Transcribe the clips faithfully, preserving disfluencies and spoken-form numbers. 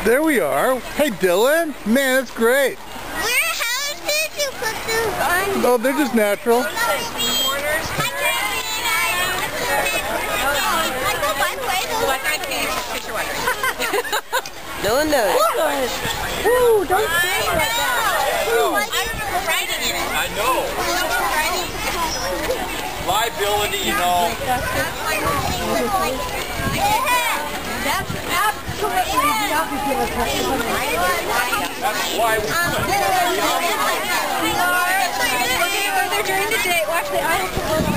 There we are. Hey, Dylan. Man, that's great. Where, how did you put those on? Oh, they're just natural. I go by the way, those Like I can't, in case you're wondering. Dylan knows. Ooh, don't say like that. I remember writing in it. I know. Liability, you know. That's absolutely ridiculous. That's why we They're during the day. Watch the eyes.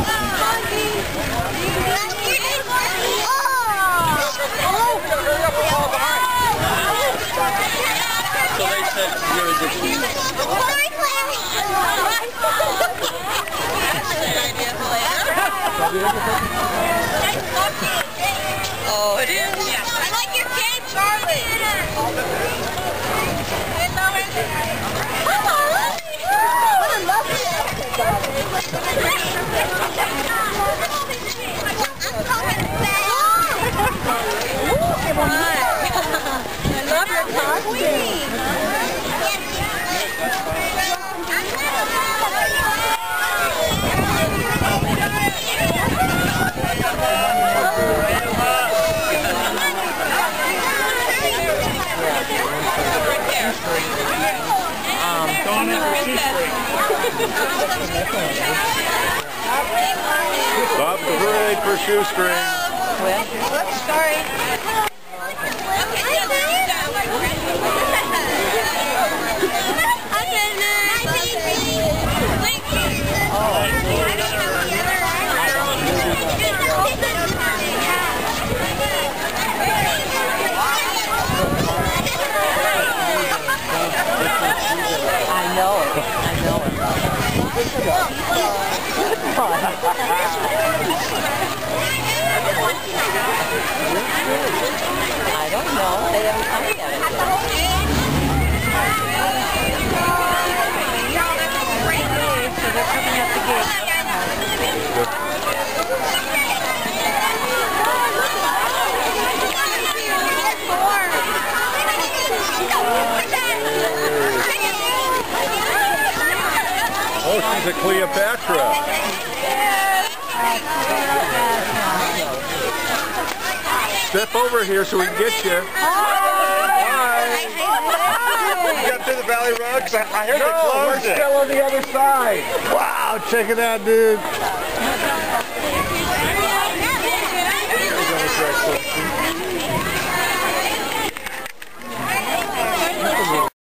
So they said you're a disease. Oh, it is? Yeah. I like your game, Charlie. I love your costume. Bob the parade for shoestring. Whoops, sorry. I know it. I know it. I don't know. They haven't come yet. So they're coming up the gate. Oh, she's a Cleopatra. Step over here so we can get you. Hi. You got through the Valley Road? 'Cause I I heard No, they we're closed it. still on the other side. Wow, check it out, dude.